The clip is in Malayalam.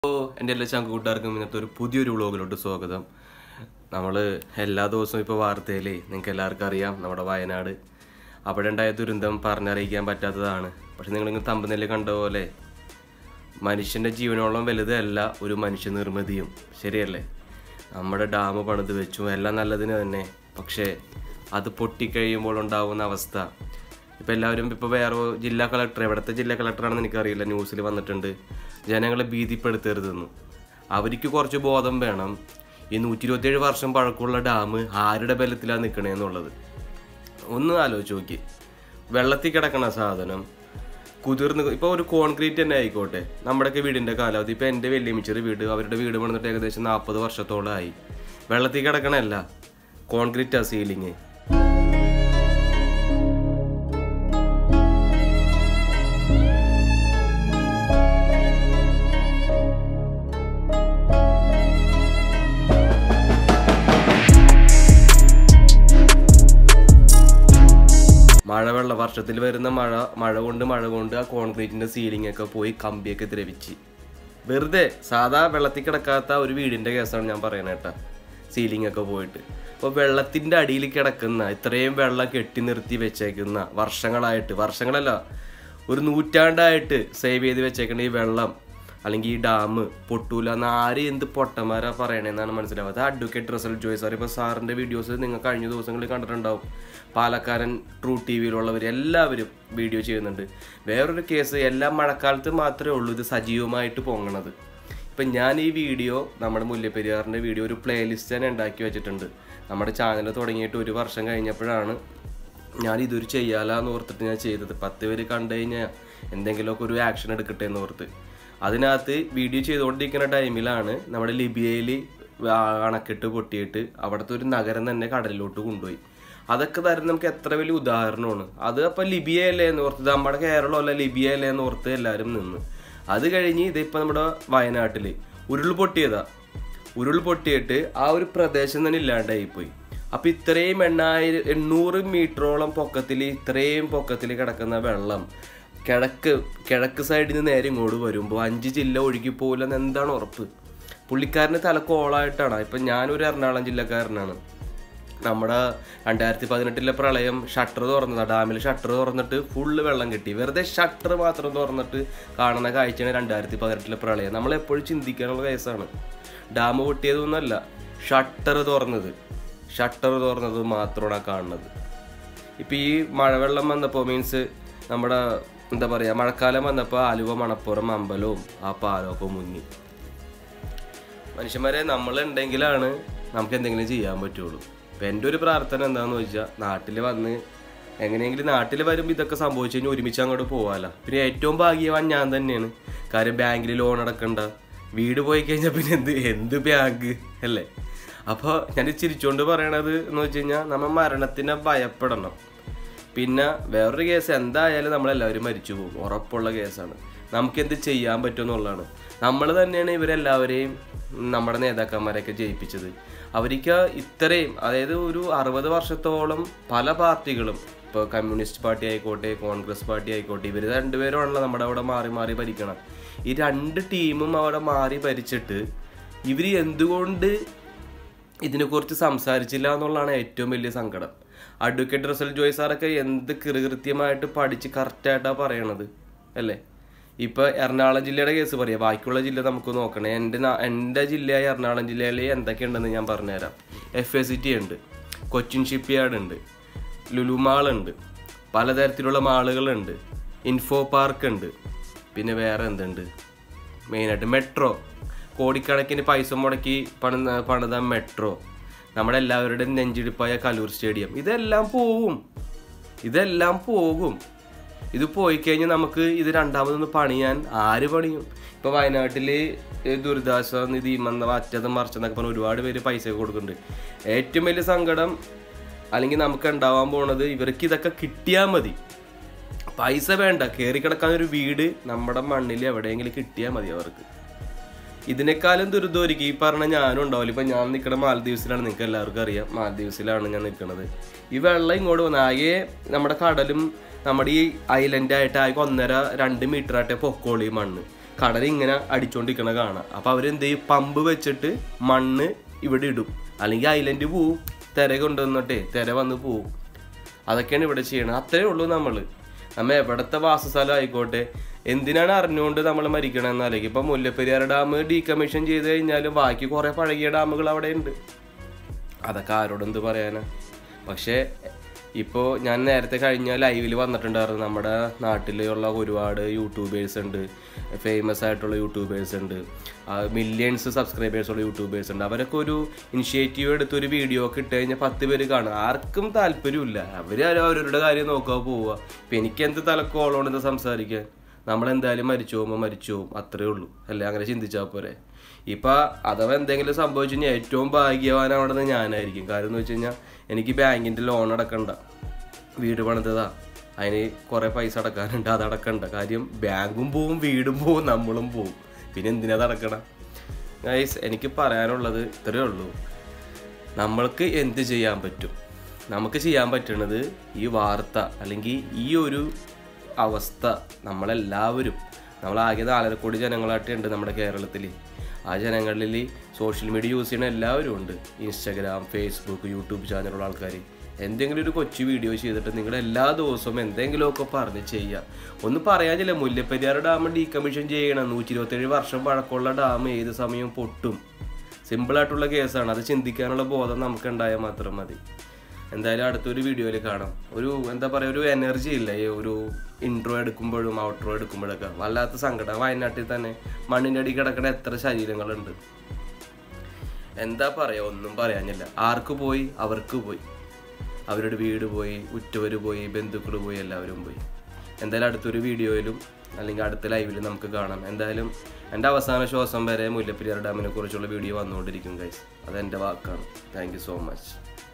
എൻ്റെ എല്ലാ ചങ്കൂട്ടുകാർക്കും ഇന്നത്തെ ഒരു പുതിയൊരു വ്ളോഗിലോട്ട് സ്വാഗതം. നമ്മൾ എല്ലാ ദിവസവും ഇപ്പോൾ വാർത്തയിൽ നിങ്ങൾക്ക് എല്ലാവർക്കും അറിയാം, നമ്മുടെ വയനാട് അവിടെ ഉണ്ടായ ദുരന്തം പറഞ്ഞറിയിക്കാൻ പറ്റാത്തതാണ്. പക്ഷെ നിങ്ങളിങ്ങനെ തമ്പനിയിൽ കണ്ട പോലെ മനുഷ്യൻ്റെ ജീവനോളം വലുതല്ല ഒരു മനുഷ്യനിർമ്മിതിയും, ശരിയല്ലേ? നമ്മുടെ ഡാം പണിത് വെച്ചു, എല്ലാം നല്ലതിന് തന്നെ. പക്ഷേ അത് പൊട്ടിക്കഴിയുമ്പോൾ ഉണ്ടാകുന്ന അവസ്ഥ ഇപ്പോൾ എല്ലാവരും ഇപ്പോൾ വേറെ ജില്ലാ കളക്ടർ, എവിടുത്തെ ജില്ലാ കളക്ടറാണെന്ന് എനിക്കറിയില്ല, ന്യൂസിൽ വന്നിട്ടുണ്ട് ജനങ്ങളെ ഭീതിപ്പെടുത്തരുതെന്ന്. അവർക്ക് കുറച്ച് ബോധം വേണം. ഈ 127 വർഷം പഴക്കമുള്ള ഡാം ആരുടെ ബലത്തിലാണ് നിൽക്കണേന്നുള്ളത് ഒന്ന് ആലോചിച്ച് നോക്കി. വെള്ളത്തിൽ കിടക്കണ സാധനം കുതിർന്ന് ഇപ്പോൾ ഒരു കോൺക്രീറ്റ് തന്നെ ആയിക്കോട്ടെ, നമ്മുടെയൊക്കെ വീടിൻ്റെ കാലാവധി ഇപ്പോൾ എൻ്റെ വെല്ലുമിച്ചൊരു വീട്, അവരുടെ വീട് പണിതിട്ട് ഏകദേശം 40 വർഷത്തോളമായി. വെള്ളത്തിൽ കിടക്കണമല്ല, കോൺക്രീറ്റാ സീലിങ്. മഴവെള്ളം വർഷത്തിൽ വരുന്ന മഴ കൊണ്ട് ആ കോൺക്രീറ്റിൻ്റെ സീലിംഗ് ഒക്കെ പോയി കമ്പിയൊക്കെ ദ്രവിച്ച് വെറുതെ സാധാ വെള്ളത്തിൽ കിടക്കാത്ത ഒരു വീടിൻ്റെ കേസാണ് ഞാൻ പറയണത് കേട്ടോ. സീലിംഗ് ഒക്കെ പോയിട്ട് അപ്പോൾ വെള്ളത്തിൻ്റെ അടിയിൽ കിടക്കുന്ന ഇത്രയും വെള്ളം കെട്ടി നിർത്തി വെച്ചേക്കുന്ന വർഷങ്ങളല്ല ഒരു നൂറ്റാണ്ടായിട്ട് സേവ് ചെയ്ത് വെച്ചേക്കുന്ന ഈ വെള്ളം അല്ലെങ്കിൽ ഈ ഡാം പൊട്ടൂല എന്ന് ആര് എന്ത് പൊട്ടന്മാരാ പറയണതെന്നാണ് മനസ്സിലാവുക. അഡ്വക്കേറ്റ് റസൽ ജോയ് സാർ, ഇപ്പോൾ സാറിൻ്റെ വീഡിയോസ് നിങ്ങൾ കഴിഞ്ഞ ദിവസങ്ങളിൽ കണ്ടിട്ടുണ്ടാവും. പാലക്കാരൻ ട്രൂ ടി വിയിലുള്ളവർ എല്ലാവരും വീഡിയോ ചെയ്യുന്നുണ്ട്. വേറൊരു കേസ്, എല്ലാ മഴക്കാലത്ത് മാത്രമേ ഉള്ളൂ ഇത് സജീവമായിട്ട് പൊങ്ങണത്. ഇപ്പം ഞാൻ ഈ വീഡിയോ നമ്മുടെ മുല്ലപ്പെരിയാറിൻ്റെ വീഡിയോ ഒരു പ്ലേലിസ്റ്റ് തന്നെ ഉണ്ടാക്കി വെച്ചിട്ടുണ്ട്. നമ്മുടെ ചാനൽ തുടങ്ങിയിട്ട് 1 വർഷം കഴിഞ്ഞപ്പോഴാണ് ഞാൻ ഇതൊരു ചെയ്യാലാന്ന് ഓർത്തിട്ട് ഞാൻ ചെയ്തത്. 10 പേര് കണ്ടു കഴിഞ്ഞാൽ എന്തെങ്കിലുമൊക്കെ ഒരു ആക്ഷൻ എടുക്കട്ടെ എന്ന് ഓർത്ത്. അതിനകത്ത് വീഡിയോ ചെയ്തുകൊണ്ടിരിക്കുന്ന ടൈമിലാണ് നമ്മുടെ ലിബിയയിൽ അണക്കെട്ട് പൊട്ടിയിട്ട് അവിടുത്തെ ഒരു നഗരം തന്നെ കടലിലോട്ട് കൊണ്ടുപോയി. അതൊക്കെ തരുന്ന നമുക്ക് എത്ര വലിയ ഉദാഹരണമാണ്. അത് അപ്പം ലിബിയ അല്ലേ എന്ന് ഓർത്ത്, നമ്മുടെ കേരളമല്ല ലിബിയ അല്ലേ എന്ന് ഓർത്ത് എല്ലാവരും നിന്ന്. അത് കഴിഞ്ഞ് ഇതിപ്പോൾ നമ്മുടെ വയനാട്ടിൽ ഉരുൾ പൊട്ടിയിട്ട് ആ ഒരു പ്രദേശം തന്നെ ഇല്ലാണ്ടായിപ്പോയി. അപ്പം ഇത്രയും 800 മീറ്ററോളം ഇത്രയും പൊക്കത്തിൽ കിടക്കുന്ന വെള്ളം കിഴക്ക് സൈഡിൽ നിന്ന് നേരെ ഇങ്ങോട്ട് വരുമ്പോൾ 5 ജില്ല ഒഴുകി പോകില്ലെന്ന് എന്താണ് ഉറപ്പ്? പുള്ളിക്കാരന് തലക്കോളായിട്ടാണ്. ഇപ്പം ഞാനൊരു എറണാകുളം ജില്ലക്കാരനാണ്. നമ്മുടെ 2018 പ്രളയം ഷട്ടർ തുറന്നതാണ്, ഡാമിൽ ഷട്ടർ തുറന്നിട്ട് ഫുള്ള് വെള്ളം കിട്ടി. വെറുതെ ഷട്ടർ മാത്രം തുറന്നിട്ട് കാണുന്ന കാഴ്ചയാണ് 2018 പ്രളയം. നമ്മളെപ്പോഴും ചിന്തിക്കാനുള്ള കേസാണ്. ഡാം പൊട്ടിയതൊന്നുമല്ല, ഷട്ടർ തുറന്നത് മാത്രമാണ് കാണുന്നത്. ഇപ്പം ഈ മഴവെള്ളം വന്നപ്പോൾ മീൻസ് നമ്മുടെ എന്താ പറയുക, മഴക്കാലം വന്നപ്പോൾ ആലുവ മണപ്പുറം അമ്പലവും ആ പാലമൊക്കെ മുങ്ങി. മനുഷ്യന്മാരെ നമ്മളുണ്ടെങ്കിലാണ് നമുക്ക് എന്തെങ്കിലും ചെയ്യാൻ പറ്റുള്ളൂ. ഇപ്പം എൻ്റെ ഒരു പ്രാർത്ഥന എന്താണെന്ന് വെച്ചാൽ, നാട്ടിൽ വന്ന് എങ്ങനെയെങ്കിലും നാട്ടിൽ വരുമ്പോൾ ഇതൊക്കെ സംഭവിച്ചു കഴിഞ്ഞാൽ ഒരുമിച്ച് അങ്ങോട്ട് പോകാമല്ലോ. പിന്നെ ഏറ്റവും ഭാഗ്യവാൻ ഞാൻ തന്നെയാണ്. കാര്യം ബാങ്കിൽ ലോൺ അടക്കണ്ട, വീട് പോയി കഴിഞ്ഞാൽ പിന്നെ എന്ത് ബാങ്ക് അല്ലേ? അപ്പോൾ ഞാൻ ചിരിച്ചുകൊണ്ട് പറയണത് എന്ന് വെച്ച് കഴിഞ്ഞാൽ, നമ്മൾ മരണത്തിനെ ഭയപ്പെടണം. പിന്നെ വേറൊരു കേസ്, എന്തായാലും നമ്മളെല്ലാവരും മരിച്ചു പോകും, ഉറപ്പുള്ള കേസാണ്. നമുക്കെന്ത് ചെയ്യാൻ പറ്റുമെന്നുള്ളതാണ്. നമ്മൾ തന്നെയാണ് ഇവരെല്ലാവരെയും നമ്മുടെ നേതാക്കന്മാരെയൊക്കെ ജയിപ്പിച്ചത്. അവർക്ക് ഇത്രയും, അതായത് ഒരു 60 വർഷത്തോളം പല പാർട്ടികളും, ഇപ്പോൾ കമ്മ്യൂണിസ്റ്റ് പാർട്ടി ആയിക്കോട്ടെ കോൺഗ്രസ് പാർട്ടി ആയിക്കോട്ടെ, ഇവർ രണ്ടുപേരുമാണല്ലോ നമ്മുടെ അവിടെ മാറി ഭരിക്കണം. ഈ 2 ടീമും അവിടെ മാറി ഭരിച്ചിട്ട് ഇവർ എന്തുകൊണ്ട് ഇതിനെക്കുറിച്ച് സംസാരിച്ചില്ല എന്നുള്ളതാണ് ഏറ്റവും വലിയ സങ്കടം. അഡ്വക്കേറ്റ് റസൽ ജോയ് സാറൊക്കെ എന്ത് കൃത്യമായിട്ട് പഠിച്ച് കറക്റ്റായിട്ടാണ് പറയണത് അല്ലേ? ഇപ്പോൾ എറണാകുളം ജില്ലയുടെ കേസ് പറയാം, ബാക്കിയുള്ള ജില്ല നമുക്ക് നോക്കണേ. എൻ്റെ ജില്ലയായ എറണാകുളം ജില്ലയിൽ എന്തൊക്കെയുണ്ടെന്ന് ഞാൻ പറഞ്ഞുതരാം. FACT ഉണ്ട്, കൊച്ചിൻ ഷിപ്പ് യാർഡ് ഉണ്ട്, ലുലു മാളുണ്ട്, പലതരത്തിലുള്ള മാളുകളുണ്ട്, ഇൻഫോ പാർക്ക് ഉണ്ട്, പിന്നെ വേറെ എന്തുണ്ട് മെയിനായിട്ട് മെട്രോ, കോടിക്കണക്കിന് പൈസ മുടക്കി പണിത മെട്രോ, നമ്മുടെ എല്ലാവരുടെയും നെഞ്ചിടിപ്പായ കലൂർ സ്റ്റേഡിയം, ഇതെല്ലാം പോകും. ഇത് പോയി കഴിഞ്ഞാൽ നമുക്ക് ഇത് രണ്ടാമതൊന്ന് പണിയാൻ ആര് പണിയും? ഇപ്പോൾ വയനാട്ടിൽ ദുരിതാശ്വാസ നിധി മറ്റതും മറിച്ചെന്നൊക്കെ പറഞ്ഞ് ഒരുപാട് പേര് പൈസ കൊടുക്കുന്നുണ്ട്. ഏറ്റവും വലിയ സങ്കടം അല്ലെങ്കിൽ നമുക്ക് ഉണ്ടാവാൻ പോണത്, ഇവർക്ക് ഇതൊക്കെ കിട്ടിയാൽ മതി, പൈസ വേണ്ട, കയറി കിടക്കാൻ ഒരു വീട് നമ്മുടെ മണ്ണിൽ എവിടെയെങ്കിലും കിട്ടിയാൽ മതി അവർക്ക്. ഇതിനേക്കാളും ദുരിതമായിരിക്കും ഈ പറഞ്ഞ ഞാനും ഉണ്ടാവില്ല. ഇപ്പം ഞാൻ നിൽക്കുന്ന മാലദ്വീപ്സിലാണ്, നിങ്ങൾക്ക് എല്ലാവർക്കും അറിയാം, മാലദ്വീപ്സിലാണ് ഞാൻ നിൽക്കുന്നത്. ഈ വെള്ളം ഇങ്ങോട്ട് വന്ന് ആകെ നമ്മുടെ കടലും നമ്മുടെ ഈ ഐലൻഡായിട്ട് ആകെ 1.5-2 മീറ്ററായിട്ടേ പൊക്കോളി മണ്ണ്. കടൽ ഇങ്ങനെ അടിച്ചുകൊണ്ടിരിക്കണ കാണാം. അപ്പോൾ അവരെന്ത് ചെയ്യും, പമ്പ് വെച്ചിട്ട് മണ്ണ് ഇവിടെ ഇടും, അല്ലെങ്കിൽ ഐലൻഡ് പോവും, തിര കൊണ്ടുവന്നിട്ടേ തിര വന്ന് പോവും. അതൊക്കെയാണ് ഇവിടെ ചെയ്യണത്. അത്രേ ഉള്ളൂ. നമ്മൾ എവിടത്തെ വാസസ്ഥലം ആയിക്കോട്ടെ, എന്തിനാണ് അറിഞ്ഞുകൊണ്ട് നമ്മൾ മരിക്കണമെന്ന് അല്ലെങ്കിൽ ഇപ്പം മുല്ലപ്പെരിയാർ ഡാം ഡീകമ്മീഷൻ ചെയ്ത് കഴിഞ്ഞാലും ബാക്കി കുറേ പഴകിയ ഡാമുകൾ അവിടെ ഉണ്ട്. അതൊക്കെ ആരോടെന്ത് പറയാനാ. പക്ഷേ ഇപ്പോൾ ഞാൻ നേരത്തെ കഴിഞ്ഞ ലൈവിൽ വന്നിട്ടുണ്ടായിരുന്നു. നമ്മുടെ നാട്ടിലുള്ള ഒരുപാട് യൂട്യൂബേഴ്സ് ഉണ്ട്, ഫേമസ് ആയിട്ടുള്ള യൂട്യൂബേഴ്സ് ഉണ്ട്, മില്യൺസ് സബ്സ്ക്രൈബേഴ്സുള്ള യൂട്യൂബേഴ്സ് ഉണ്ട്. അവരൊക്കെ ഒരു ഇനിഷ്യേറ്റീവ് എടുത്ത് ഒരു വീഡിയോ ഒക്കെ ഇട്ട് കഴിഞ്ഞാൽ 10 പേര് കാണുക. ആർക്കും താല്പര്യമില്ല. അവരവരുടെ കാര്യം നോക്കാൻ പോവുക. ഇപ്പം എനിക്കെന്ത് തലക്കോളോണെന്ന് സംസാരിക്കാൻ. നമ്മളെന്തായാലും മരിച്ചു പോകും, അത്രേ ഉള്ളൂ അല്ലേ? അങ്ങനെ ചിന്തിച്ചാൽ പോരെ. ഇപ്പം അഥവാ എന്തെങ്കിലും സംഭവിച്ചു കഴിഞ്ഞാൽ ഏറ്റവും ഭാഗ്യവാനാവണമെന്ന് ഞാനായിരിക്കും. കാര്യം എന്ന് വെച്ച് കഴിഞ്ഞാൽ എനിക്ക് ബാങ്കിൻ്റെ ലോൺ അടക്കണ്ട, വീട് പണിതതാ, അതിന് കുറേ പൈസ അടക്കാനുണ്ട്, അത് അടക്കണ്ട. കാര്യം ബാങ്കും പോവും, വീടും പോവും, നമ്മളും പോവും. പിന്നെ എന്തിനത് അടക്കണം? ഗൈസ്, എനിക്ക് പറയാനുള്ളത് ഇത്രയേ ഉള്ളൂ. നമ്മൾക്ക് എന്ത് ചെയ്യാൻ പറ്റും? നമുക്ക് ചെയ്യാൻ പറ്റുന്നത് ഈ വാർത്ത അല്ലെങ്കിൽ ഈ ഒരു അവസ്ഥ നമ്മളെല്ലാവരും, നമ്മളാകെ 4.5 കോടി ജനങ്ങളായിട്ട് ഉണ്ട് നമ്മുടെ കേരളത്തിൽ. ആ ജനങ്ങളിൽ സോഷ്യൽ മീഡിയ യൂസ് ചെയ്യുന്ന എല്ലാവരും ഉണ്ട്. ഇൻസ്റ്റാഗ്രാം, ഫേസ്ബുക്ക്, യൂട്യൂബ് ചാനലുള്ള ആൾക്കാർ എന്തെങ്കിലും ഒരു കൊച്ചു വീഡിയോ ചെയ്തിട്ട് നിങ്ങൾ എല്ലാ ദിവസവും എന്തെങ്കിലുമൊക്കെ പറഞ്ഞ് ചെയ്യുക. ഒന്നും പറയാനില്ല. മുല്ലപ്പെരിയാർ ഡാം ഡീകമ്മീഷൻ ചെയ്യണം. 127 വർഷം പഴക്കമുള്ള ഡാം ഏത് സമയവും പൊട്ടും. സിമ്പിളായിട്ടുള്ള കേസാണ്. അത് ചിന്തിക്കാനുള്ള ബോധം നമുക്ക് ഉണ്ടായാൽ മാത്രം മതി. എന്തായാലും അടുത്തൊരു വീഡിയോയിൽ കാണാം. ഒരു എന്താ പറയുക, ഒരു എനർജി ഇല്ല ഈ ഒരു ഇൻട്രോ എടുക്കുമ്പോഴും ഔട്ട്രോ എടുക്കുമ്പോഴൊക്കെ. വല്ലാത്ത സങ്കടം. വയനാട്ടിൽ തന്നെ മണ്ണിൻ്റെ അടി കിടക്കുന്ന എത്ര ശരീരങ്ങളുണ്ട്. എന്താ പറയുക, ഒന്നും പറയാനില്ല. ആർക്ക് പോയി? അവർക്ക് പോയി. അവരുടെ വീട് പോയി, ഉറ്റവർ പോയി, ബന്ധുക്കൾ പോയി, എല്ലാവരും പോയി. എന്തായാലും അടുത്തൊരു വീഡിയോയിലും അല്ലെങ്കിൽ അടുത്ത ലൈവിലും നമുക്ക് കാണാം. എന്തായാലും എൻ്റെ അവസാന ശ്വാസം വരെ മുല്ലപ്പെരിയാർ ഡാമിനെ കുറിച്ചുള്ള വീഡിയോ വന്നുകൊണ്ടിരിക്കും ഗൈസ്. അതെൻ്റെ വാക്കാണ്. Thank you so much.